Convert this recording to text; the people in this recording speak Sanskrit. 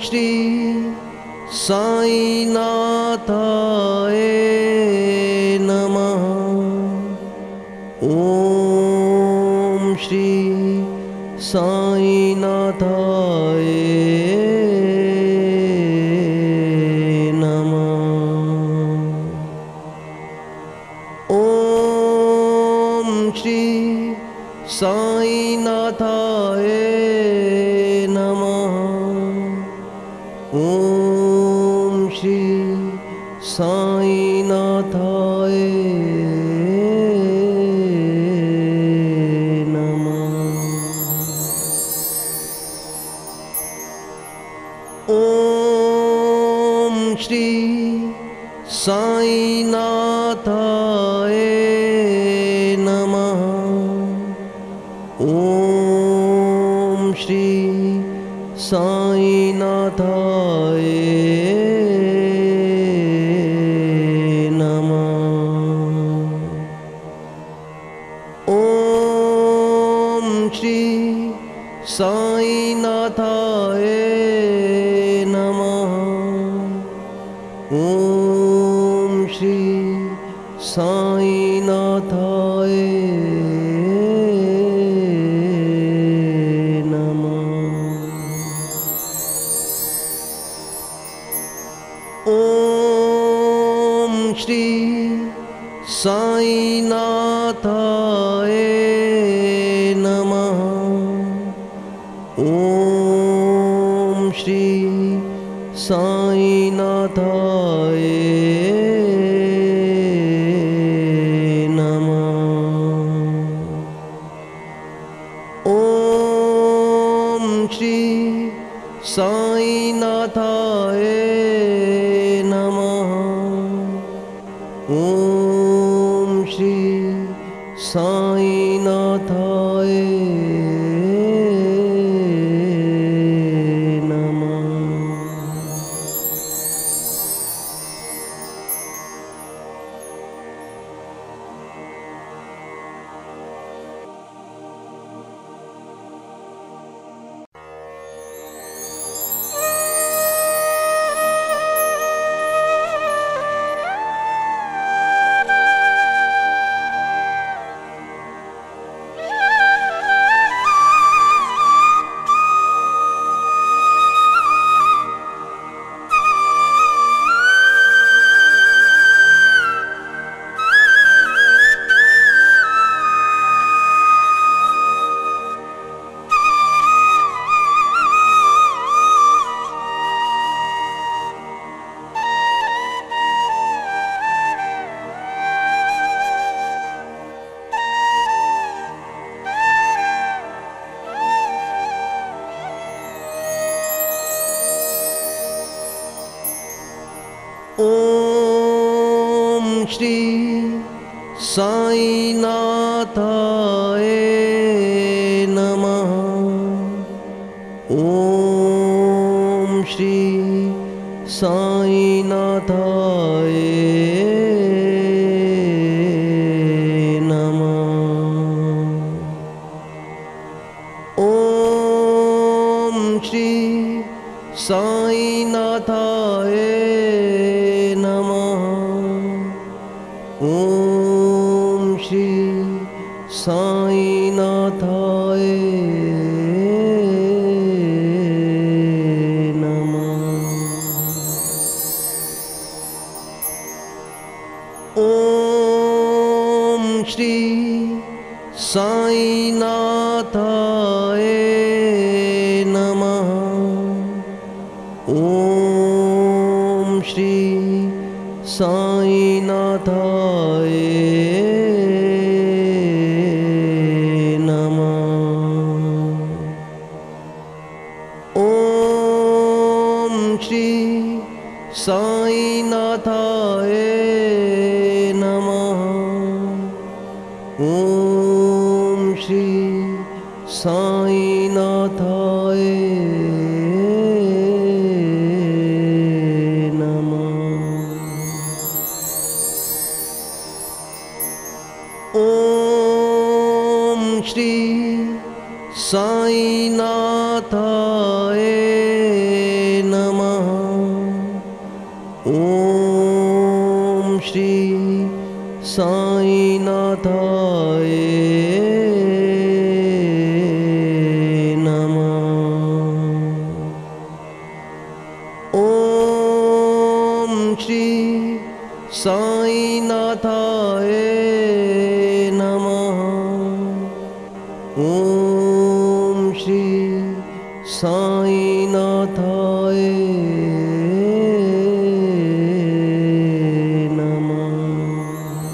श्री साईनाथाय नमः। ॐ श्री साईनाथाय नमः। ॐ श्री साईनाथाय नमः। ॐ श्री साईनाथाय ॐ श्री साईनाथाय नमः। ॐ श्री साईनाथाय नमः। ॐ श्री साईनाथाय नमः। ॐ श्री साईनाथाय नमः। ॐ श्री साईनाथाय नमः। ॐ श्री साईनाथाय नमः। ॐ श्री साईनाथाय नमः। ॐ श्री साईनाथाय ॐ श्री साईनाथाय नमः। ॐ श्री साईनाथाय नमः। ॐ श्री साईनाथाय नमः। ॐ श्री साईनाथाय नमः। ॐ श्री साईनाथाय नमः। ॐ श्री साईनाथाय नमः। ॐ श्री साईनाथाय नमः। ॐ श्री साईनाथाय ॐ श्री साईनाथाय नमः। साईनाथाय नमः। ॐ श्री साईनाथाय